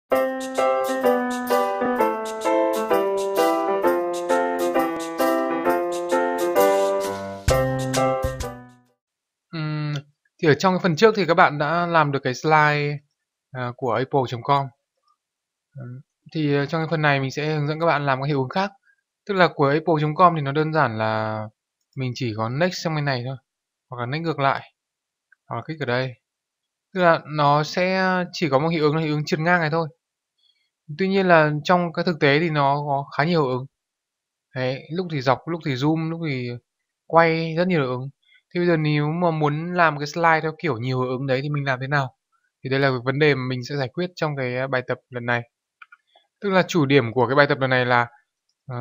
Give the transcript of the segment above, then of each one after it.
Ừm, thì ở trong cái phần trước thì các bạn đã làm được cái slide của Apple.com. Thì trong cái phần này mình sẽ hướng dẫn các bạn làm cái hiệu ứng khác. Tức là của Apple.com thì nó đơn giản là mình chỉ có next sang bên này thôi, hoặc là next ngược lại, hoặc là kích ở đây. Tức là nó sẽ chỉ có một hiệu ứng là hiệu ứng trượt ngang này thôi. Tuy nhiên là trong cái thực tế thì nó có khá nhiều hiệu ứng. Đấy, lúc thì dọc, lúc thì zoom, lúc thì quay, rất nhiều hiệu ứng. Thì bây giờ nếu mà muốn làm cái slide theo kiểu nhiều hiệu ứng đấy thì mình làm thế nào? Thì đây là vấn đề mà mình sẽ giải quyết trong cái bài tập lần này. Tức là chủ điểm của cái bài tập lần này là ờ,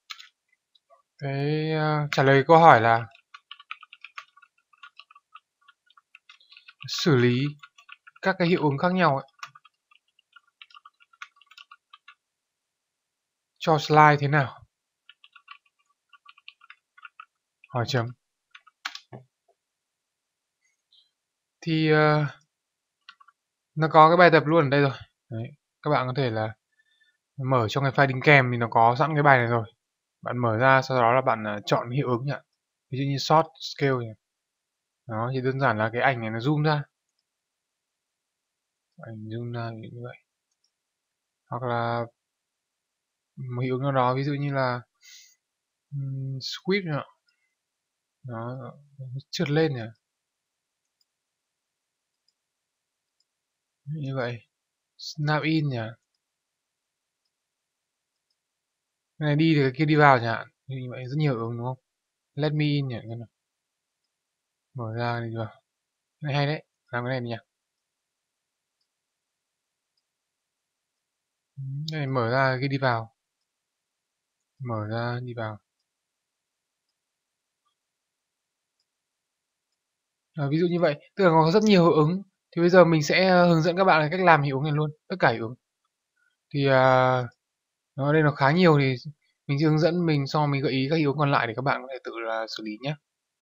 trả lời câu hỏi là xử lý các cái hiệu ứng khác nhau ấy, cho slide thế nào? Hỏi chấm. Thì nó có cái bài tập luôn ở đây rồi. Đấy, các bạn có thể là mở trong cái file đính kèm thì nó có sẵn cái bài này rồi. Bạn mở ra, sau đó là bạn chọn hiệu ứng nhỉ. Ví dụ như short scale nhỉ. Đó, thì đơn giản là cái ảnh này nó zoom ra. Ảnh zoom ra như vậy. Hoặc là một hiệu ứng nào đó, ví dụ như là squid nhỉ. Đó, trượt lên nhỉ. Như vậy. Snap in nhỉ. Cái này đi thì cái kia đi vào chẳng hạn. Như vậy rất nhiều ứng đúng không? Let me in nhỉ. Mở ra đi vào. Cái này hay đấy. Làm cái này đi nhỉ. Cái này mở ra cái đi vào. Mở ra đi vào. Ví dụ như vậy. Tức là có rất nhiều hiệu ứng. Thì bây giờ mình sẽ hướng dẫn các bạn cách làm hiệu ứng này luôn. Tất cả hiệu ứng. Thì ở đây nó khá nhiều thì mình sẽ hướng dẫn mình, sau mình gợi ý các hiệu ứng còn lại để các bạn có thể tự là xử lý nhé.